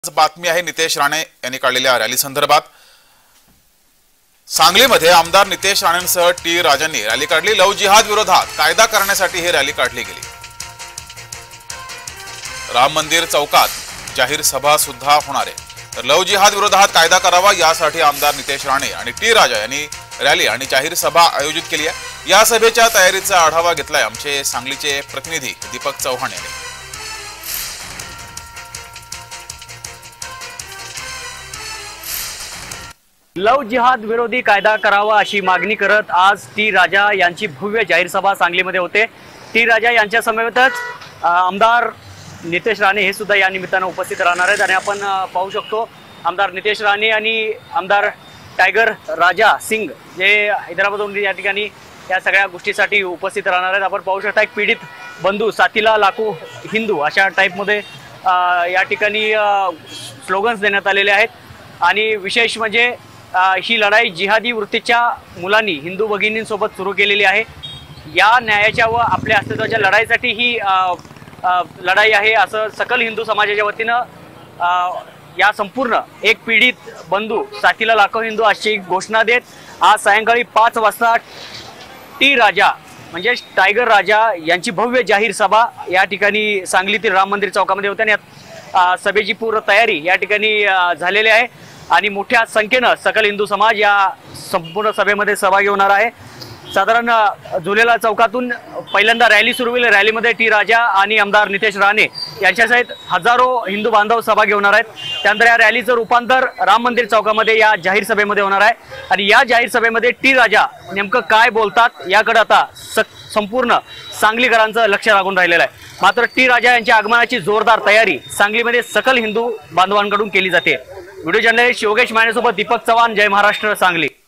बातमी आहे नितेश राणे यांनी काढलेल्या रॅली संदर्भात। सांगलीमध्ये आमदार नितेश राणेंसह टी राजांनी रॅली काढली। लव जिहाद विरोधात कायदा करण्यासाठी ही रॅली काढली गेली। राम मंदिर चौकात जाहीर सभा सुद्धा होणार आहे। तर लव जिहाद विरोधात कायदा करावा यासाठी आमदार नितेश राणे आणि टी राजा यांनी रॅली आणि जाहीर सभा आयोजित केली आहे। या सभेच्या तयारीचा आढावा घेतलाय आमचे सांगलीचे प्रतिनिधी दीपक चव्हाण यांनी। लव जिहाद विरोधी कायदा करावा अशी मागणी करत आज टी राजा यांची भव्य जाहीर सभा सांगलीमध्ये होते। टी राजा यांच्या समवेतच आमदार नितेश राणे हे सुद्धा या निमित्तानं उपस्थित राहणार आहेत आणि आपण पाहू शकतो आमदार नितेश राणे आणि आमदार टायगर राजा सिंग जे हैदराबादहून या ठिकाणी या सगळ्या गोष्टीसाठी उपस्थित राहणार आहेत। आपण पाहू शकता एक पीडित बंधू साथीला लाखो हिंदू अशा टाईपमध्ये या ठिकाणी स्लोगन्स देण्यात आलेले आहेत आणि विशेष म्हणजे ही लढाई जिहादी वृत्तीच्या मुलांनी हिंदू भगिनींसोबत सुरू केलेली आहे। या न्यायाच्या व आपल्या अस्तित्वाच्या लढाईसाठी ही लढाई आहे असं सकल हिंदू समाजाच्या वतीनं या संपूर्ण एक पीडित बंधू साथीला लाखो हिंदू अशी घोषणा देत आज सायंकाळी 5 वाजता टी राजा म्हणजे टायगर राजा यांची भव्य जाहीर सभा या ठिकाणी सांगलीतील राम मंदिर चौकामध्ये होते आणि या सभेची पूर्ण तयारी या ठिकाणी झालेली आहे आणि मोठ्या संख्येनं सकल हिंदू समाज या संपूर्ण सभेमध्ये सहभागी होणार आहे। साधारण झुलेलाल चौकातून पहिल्यांदा रॅली सुरू होईल। रॅलीमध्ये टी राजा आणि आमदार नितेश राणे यांच्यासहित हजारो हिंदू बांधव सहभागी होणार आहेत। त्यानंतर या रॅलीचं रूपांतर राम मंदिर चौकामध्ये या जाहीर सभेमध्ये होणार आहे आणि या जाहीर सभेमध्ये टी राजा नेमकं काय बोलतात याकडे आता संपूर्ण सांगलीकरांचं लक्ष लागून राहिलेलं आहे। मात्र टी राजा यांच्या आगमनाची जोरदार तयारी सांगलीमध्ये सकल हिंदू बांधवांकडून केली जाते। व्हिडिओ जर्नलिस्ट योगेश मानेसोबत दीपक चव्हाण, जय महाराष्ट्र, सांगली।